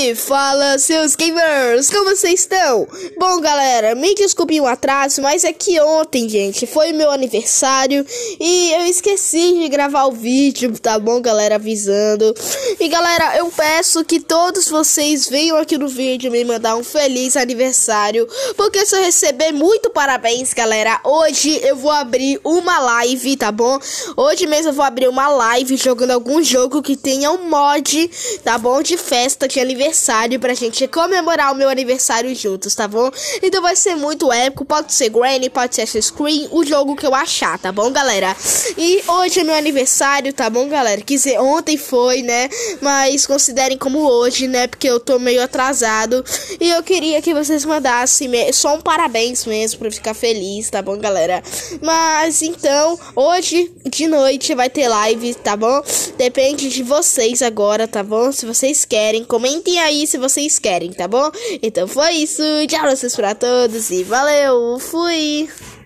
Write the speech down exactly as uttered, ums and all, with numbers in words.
E fala, seus gamers, como vocês estão? Bom, galera, me desculpe o atraso, mas é que ontem, gente, foi meu aniversário e eu esqueci de gravar o vídeo, tá bom, galera, avisando. E, galera, eu peço que todos vocês venham aqui no vídeo me mandar um feliz aniversário, porque se eu receber muito parabéns, galera, hoje eu vou abrir uma live, tá bom? Hoje mesmo eu vou abrir uma live jogando algum jogo que tenha um mod, tá bom, de festa de aniversário pra gente comemorar o meu aniversário juntos, tá bom? Então vai ser muito épico, pode ser Granny, pode ser Screen, o jogo que eu achar, tá bom, galera? E hoje é meu aniversário, tá bom, galera? Quer dizer, ontem foi, né? Mas considerem como hoje, né? Porque eu tô meio atrasado e eu queria que vocês mandassem só um parabéns mesmo pra eu ficar feliz, tá bom, galera? Mas então, hoje de noite vai ter live, tá bom? Depende de vocês agora, tá bom? Se vocês querem, comentem aí se vocês querem, tá bom? Então foi isso, tchau vocês pra todos e valeu, fui!